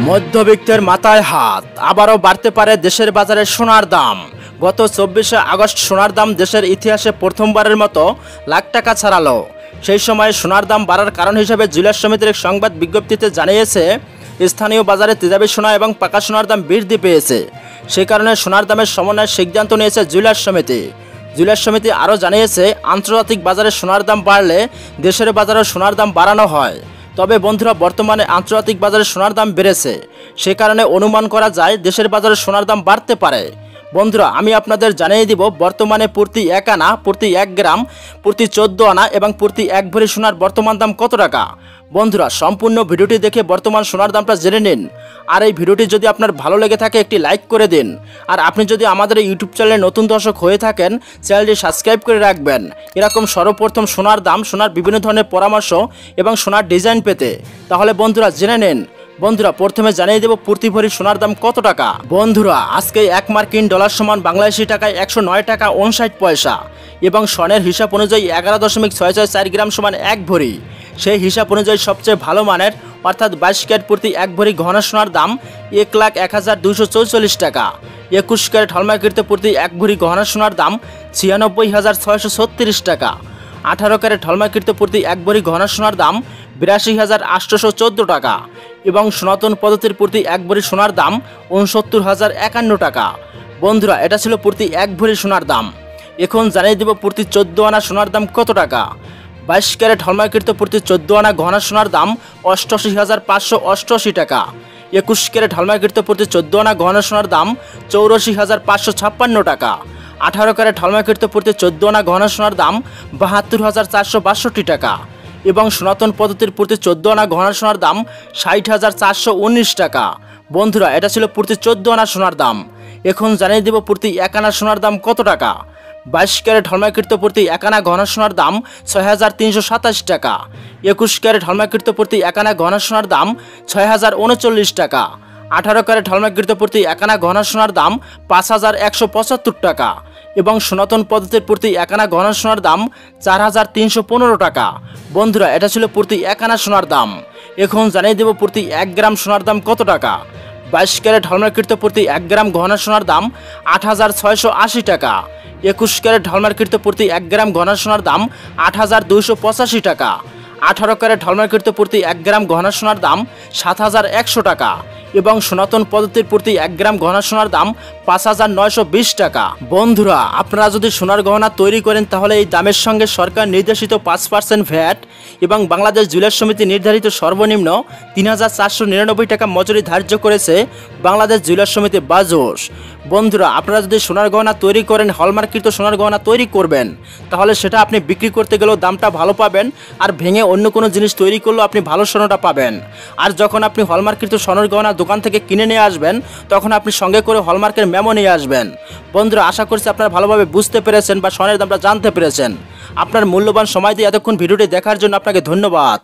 মধ্যবিত্তের মাথায় হাত, আবারও বাড়তে পারে দেশের বাজারে সোনার দাম। গত 24শে আগস্ট সোনার দাম দেশের ইতিহাসে প্রথমবারের মতো লাখ টাকা ছাড়ালো। সেই সময় সোনার দাম বাড়ার কারণ হিসেবে জুয়েলার্স সমিতির এক সংবাদ বিজ্ঞপ্তিতে জানিয়েছে, স্থানীয় বাজারে তেজাবি সোনা এবং পাকা সোনার দাম বৃদ্ধি পেয়েছে। সেই কারণে সোনার দামের সমন্বয়ের সিদ্ধান্ত নিয়েছে জুয়েলার্স সমিতি। জুয়েলার্স সমিতি আরও জানিয়েছে, আন্তর্জাতিক বাজারে সোনার দাম বাড়লে দেশের বাজারেও সোনার দাম বাড়ানো হয়। তবে বন্ধুরা, বর্তমানে আন্তর্জাতিক বাজারে সোনার দাম বেড়েছে, সে কারণে অনুমান করা যায় দেশের বাজারে সোনার দাম বাড়তে পারে। বন্ধুরা, আমি আপনাদের জানিয়ে দিব বর্তমানে প্রতি 1 আনা, প্রতি 1 গ্রাম, প্রতি 14 আনা এবং প্রতি 1 ভরি সোনার বর্তমান দাম কত টাকা। বন্ধুরা, সম্পূর্ণ ভিডিওটি দেখে বর্তমান সোনার দামটা জেনে নিন। আর এই ভিডিওটি যদি আপনার ভালো লেগে থাকে একটি লাইক করে দিন। আর আপনি যদি আমাদের ইউটিউব চ্যানেলে নতুন দর্শক হয়ে থাকেন, চ্যানেলটি সাবস্ক্রাইব করে রাখবেন এরকম সর্বপ্রথম সোনার দাম, সোনার বিভিন্ন ধরনের পরামর্শ এবং সোনার ডিজাইন পেতে। তাহলে বন্ধুরা জেনে নিন। বন্ধুরা, প্রথমে জানিয়ে দেব প্রতি ভরি সোনার দাম কত টাকা। বন্ধুরা, আজকে 1 মার্কিন ডলার সমান বাংলাদেশি টাকায় 109 টাকা 59 পয়সা এবং স্বর্ণের হিসাব অনুযায়ী 11.664 গ্রাম সমান 1 ভরি। সেই হিসাব অনুযায়ী সবচেয়ে ভালো মানের অর্থাৎ 22 ক্যারেট প্রতি 1 ভরি গহনা সোনার দাম 1,01,244 টাকা। 21 ক্যারেট হলমার্কিত প্রতি 1 ভরি গহনা সোনার দাম 96,636 টাকা। 18 ক্যারেট হলমার্কিত প্রতি 1 ভরি গহনা সোনার দাম 82,814 টাকা এবং সনাতন পদ্ধতির প্রতি 1 ভরি সোনার দাম 69,051 টাকা। বন্ধুরা, এটা ছিল প্রতি 1 ভরি সোনার দাম। এখন জানিয়ে দেব প্রতি 14 আনা সোনার দাম কত টাকা। 22 ক্যারেট হলমার্কিত প্রতি 14 আনা গহনা সোনার দাম 88,588 টাকা। 21 ক্যারেট হলমার্কিত প্রতি 14 আনা গহনা সোনার দাম 84,556 টাকা। 18 ক্যারেট হলমার্কিত প্রতি 14 আনা গহনা সোনার দাম 72,462 টাকা এবং সনাতন পদ্ধতির প্রতি 14 আনা গহনা সোনার দাম 60,419 টাকা। বন্ধুরা, এটা ছিল প্রতি 14 আনা সোনার দাম। এখন জানিয়ে দেব প্রতি 1 আনা সোনার দাম কত টাকা। 22 ক্যারেট হলমার্কিত প্রতি 1 আনা গহনা সোনার দাম 6,327 টাকা। 21 ক্যারেট হলমার্কিত প্রতি 1 আনা গহনা সোনার দাম 6,039 টাকা। 18 ক্যারেট হলমার্কিত প্রতি 1 আনা গহনা সোনার দাম 5,175 টাকা এবং সনাতন পদ্ধতির প্রতি 1 আনা গহনা সোনার দাম 4,315 টাকা। বন্ধুরা, এটা ছিল প্রতি 1 আনা সোনার দাম। এখন জানিয়ে দেব প্রতি 1 গ্রাম সোনার দাম কত টাকা। 22 ক্যারেট হলমার্কিত প্রতি 1 গ্রাম গহনা সোনার দাম 8,680 টাকা। 21 ক্যারেট হলমার্কিত প্রতি 1 গ্রাম গহনা সোনার দাম 8,285 টাকা। 18 ক্যারেট হলমার্কিত প্রতি 1 গ্রাম গহনা সোনার দাম 7,100 টাকা এবং সনাতন পদ্ধতির প্রতি 1 গ্রাম গহনা সোনার দাম 5,920 টাকা। বন্ধুরা, আপনারা যদি সোনার গহনা তৈরি করেন তাহলে এই দামের সঙ্গে সরকার নির্দেশিত 5% ভ্যাট এবং বাংলাদেশ জুয়েলার্স সমিতি নির্ধারিত সর্বনিম্ন 3,499 টাকা মজুরি ধার্য করেছে বাংলাদেশ জুয়েলার্স সমিতি বাজস। বন্ধুরা, আপনারা যদি সোনার গহনা তৈরি করেন, হলমার্কিত সোনার গহনা তৈরি করবেন, তাহলে সেটা আপনি বিক্রি করতে গেলেও দামটা ভালো পাবেন আর ভেঙে অন্য কোনো জিনিস তৈরি করলেও আপনি ভালো সোনাটা পাবেন। আর যখন আপনি হলমার্কিত সোনার গহনা দোকান থেকে কিনে নিয়ে আসবেন, তখন আপনি সঙ্গে করে হলমার্কের মেমো নিয়ে আসবেন। বন্ধুরা, আশা করছি আপনারা ভালোভাবে বুঝতে পেরেছেন বা সোনার দামটা জানতে পেরেছেন। আপনার মূল্যবান সময় দিয়ে এতক্ষণ ভিডিওটি দেখার জন্য আপনাকে ধন্যবাদ।